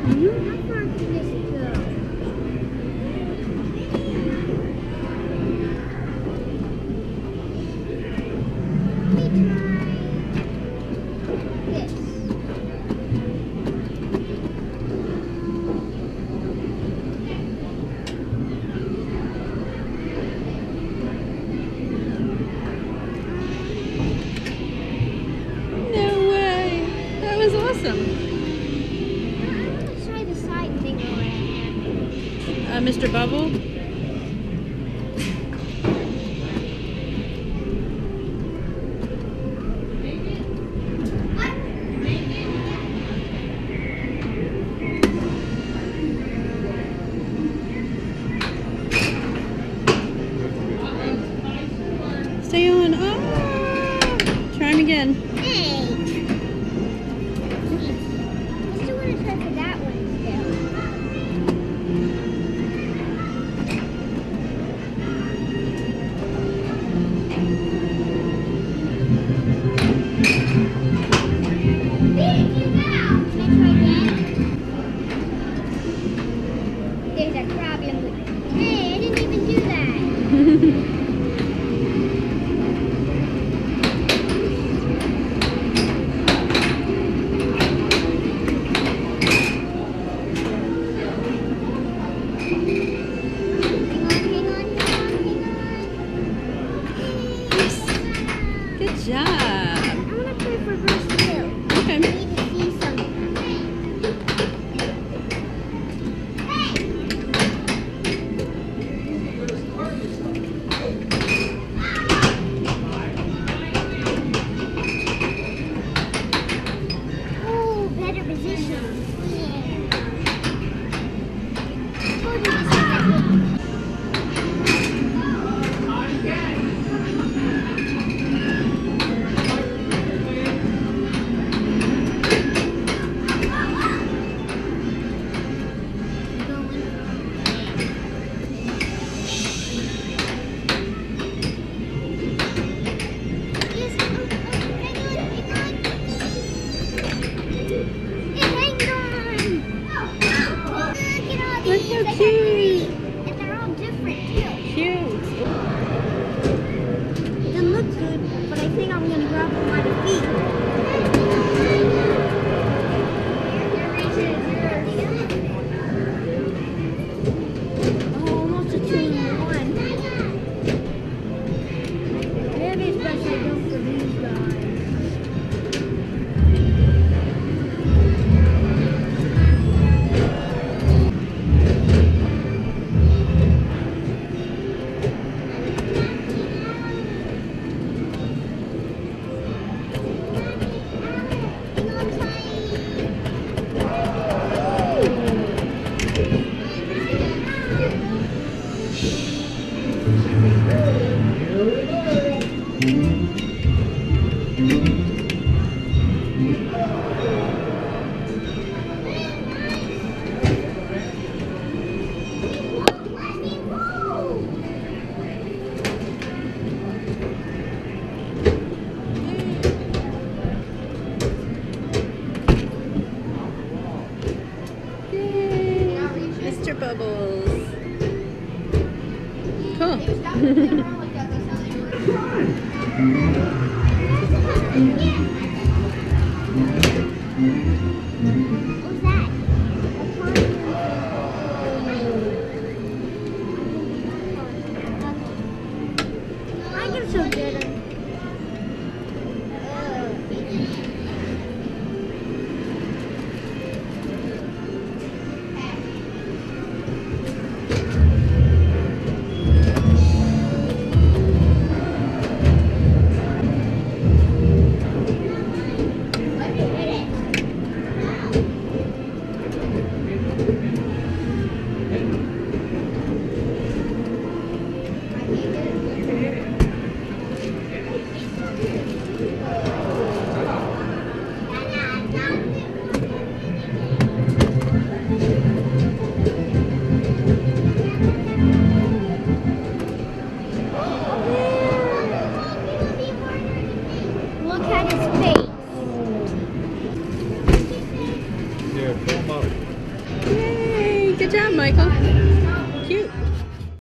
How far can this go? Let me try this. No way! That was awesome. I want to try the side thing around. Mr. Bubble? Stay on. Oh! Try him again. Hey! I still want to try for that one still. Can I try again? There's a problem with... Hey, I didn't even do that. Good job. I want to play for verse 2. Okay. I need to see something. Oh, better position. Yeah. Oh, this is good. Look how cute. And they're all different too. Cute. They look good, but I think I'm gonna grab them by the feet. Oh, almost a 2-in-1. Maybe it's best I go for these guys. Mr. Bubbles. Cool. What was that? I can still get him. Look at his face. Yeah, pull him up. Good job, Michael. Cute.